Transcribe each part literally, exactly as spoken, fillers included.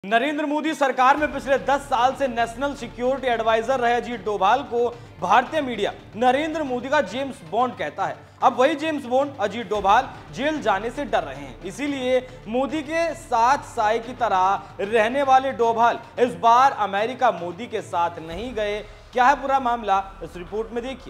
नरेंद्र मोदी सरकार में पिछले दस साल से नेशनल सिक्योरिटी एडवाइजर रहे अजीत डोभाल को भारतीय मीडिया नरेंद्र मोदी का जेम्स बॉन्ड कहता है। अब वही James Bond Ajit Doval jail जाने से डर रहे हैं, इसीलिए मोदी के साथ साए की तरह रहने वाले डोभाल इस बार अमेरिका मोदी के साथ नहीं गए। क्या है पूरा मामला, इस रिपोर्ट में देखिए।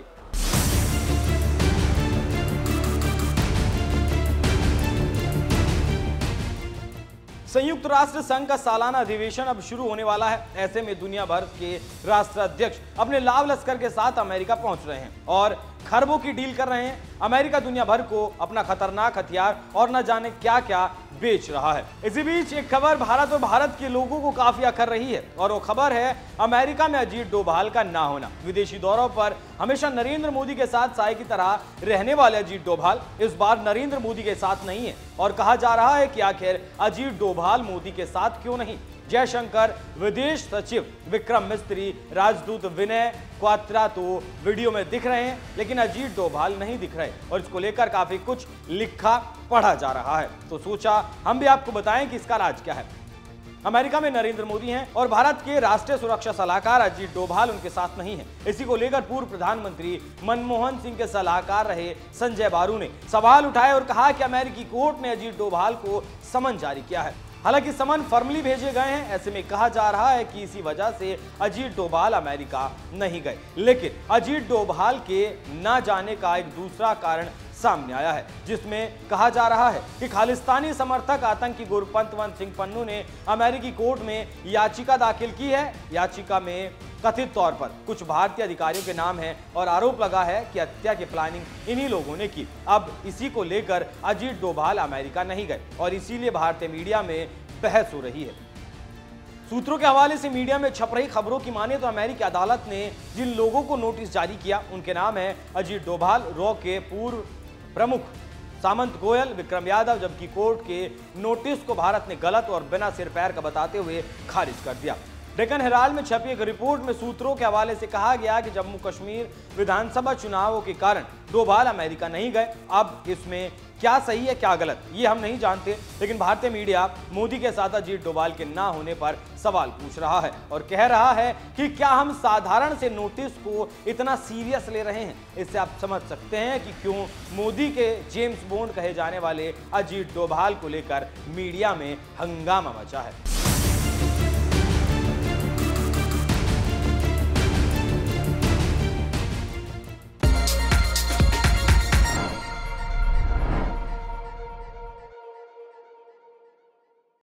संयुक्त राष्ट्र संघ का सालाना अधिवेशन अब शुरू होने वाला है। ऐसे में दुनिया भर के राष्ट्राध्यक्ष अपने लाव लश्कर के साथ अमेरिका पहुंच रहे हैं और खरबों की डील कर रहे हैं। अमेरिका दुनिया भर को अपना खतरनाक हथियार और न जाने क्या क्या बेच रहा है। इसी बीच एक खबर भारत और भारत के लोगों को काफी अखर रही है और वो खबर है अमेरिका में अजीत डोभाल का ना होना। विदेशी दौरों पर हमेशा नरेंद्र मोदी के साथ साए की तरह रहने वाले अजीत डोभाल इस बार नरेंद्र मोदी के साथ नहीं है और कहा जा रहा है कि आखिर अजीत डोभाल मोदी के साथ क्यों नहीं। जयशंकर, विदेश सचिव विक्रम मिस्त्री, राजदूत विनय क्वात्रा तो वीडियो में दिख रहे हैं, लेकिन अजीत डोभाल नहीं दिख रहे और इसको लेकर काफी कुछ लिखा पढ़ा जा रहा है। तो सोचा हम भी आपको बताएं कि इसका राज क्या है। अमेरिका में नरेंद्र मोदी हैं और भारत के राष्ट्रीय सुरक्षा सलाहकार अजीत डोभाल उनके साथ नहीं है। इसी को लेकर पूर्व प्रधानमंत्री मनमोहन सिंह के सलाहकार रहे संजय बारू ने सवाल उठाए और कहा कि अमेरिकी कोर्ट ने अजीत डोभाल को समन जारी किया है। हालांकि समन फॉर्मली भेजे गए हैं। ऐसे में कहा जा रहा है कि इसी वजह से अजीत डोभाल अमेरिका नहीं गए, लेकिन अजीत डोभाल के न जाने का एक दूसरा कारण सामने आया है, जिसमें कहा जा रहा है कि खालिस्तानी समर्थक आतंकी गुरपंतवंत सिंह पन्नू ने अमेरिकी कोर्ट में याचिका दाखिल की है। याचिका में कथित तौर पर कुछ भारतीय अधिकारियों के नाम है और आरोप लगा है कि हत्या की प्लानिंग इन्हीं लोगों ने की। अब इसी को लेकर अजीत डोभाल अमेरिका नहीं गए और इसीलिए भारतीय मीडिया में बहस हो रही है। सूत्रों के हवाले से मीडिया में छप रही खबरों की माने तो अमेरिकी अदालत ने जिन लोगों को नोटिस जारी किया उनके नाम है अजीत डोभाल, रॉ के पूर्व प्रमुख सामंत गोयल, विक्रम यादव, जबकि कोर्ट के नोटिस को भारत ने गलत और बिना सिर पैर का बताते हुए खारिज कर दिया। डेक्कन हेराल्ड में छपी एक रिपोर्ट में सूत्रों के हवाले से कहा गया कि जम्मू कश्मीर विधानसभा चुनावों के कारण डोभाल अमेरिका नहीं गए। अब इसमें क्या सही है क्या गलत ये हम नहीं जानते, लेकिन भारतीय मीडिया मोदी के साथ अजीत डोभाल के ना होने पर सवाल पूछ रहा है और कह रहा है कि क्या हम साधारण से नोटिस को इतना सीरियस ले रहे हैं। इससे आप समझ सकते हैं कि क्यों मोदी के जेम्स बॉन्ड कहे जाने वाले अजीत डोभाल को लेकर मीडिया में हंगामा मचा है।